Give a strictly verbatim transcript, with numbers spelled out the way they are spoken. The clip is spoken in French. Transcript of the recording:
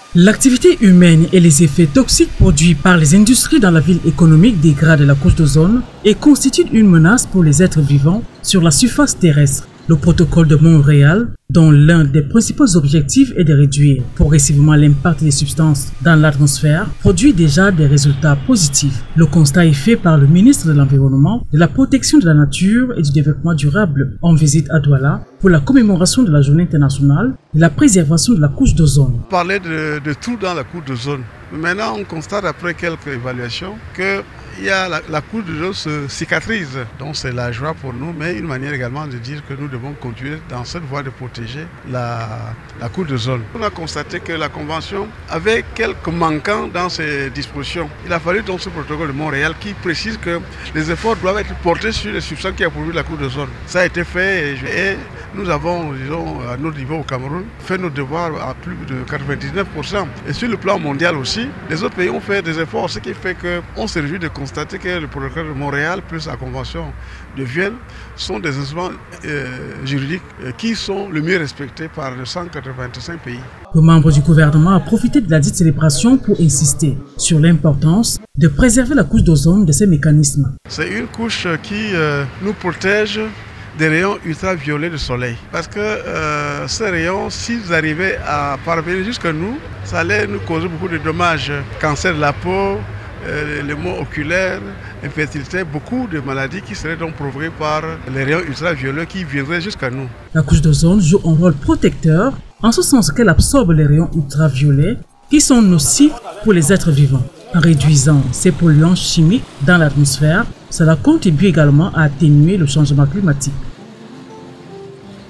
L'activité humaine et les effets toxiques produits par les industries dans la ville économique dégradent la couche d'ozone et constituent une menace pour les êtres vivants sur la surface terrestre. Le protocole de Montréal, dont l'un des principaux objectifs est de réduire progressivement l'impact des substances dans l'atmosphère, produit déjà des résultats positifs. Le constat est fait par le ministre de l'Environnement, de la Protection de la Nature et du Développement durable en visite à Douala pour la commémoration de la Journée internationale de la préservation de la couche d'ozone. On parlait de, de tout dans la couche d'ozone. Maintenant, on constate après quelques évaluations que il y a la, la couche d'ozone se cicatrise. Donc c'est la joie pour nous, mais une manière également de dire que nous devons continuer dans cette voie de protéger la, la couche d'ozone. On a constaté que la Convention avait quelques manquants dans ses dispositions. Il a fallu donc ce protocole de Montréal qui précise que les efforts doivent être portés sur les substances qui ont produit la couche d'ozone. Ça a été fait et, et nous avons, disons, à notre niveau au Cameroun, fait nos devoirs à plus de quatre-vingt-dix-neuf pour cent. Et sur le plan mondial aussi, les autres pays ont fait des efforts, ce qui fait qu'on se réjouit de constater que le protocole de Montréal plus la Convention de Vienne sont des instruments euh, juridiques euh, qui sont le mieux respectés par les cent quatre-vingt-cinq pays. Le membre du gouvernement a profité de la dite célébration pour insister sur l'importance de préserver la couche d'ozone de ces mécanismes. C'est une couche qui euh, nous protège des rayons ultraviolets du soleil. Parce que euh, ces rayons, s'ils arrivaient à parvenir jusqu'à nous, ça allait nous causer beaucoup de dommages. Cancer de la peau, euh, les maux oculaires, infertilité, beaucoup de maladies qui seraient donc provoquées par les rayons ultraviolets qui viendraient jusqu'à nous. La couche d'ozone joue un rôle protecteur en ce sens qu'elle absorbe les rayons ultraviolets qui sont nocifs pour les êtres vivants. En réduisant ces polluants chimiques dans l'atmosphère, cela contribue également à atténuer le changement climatique.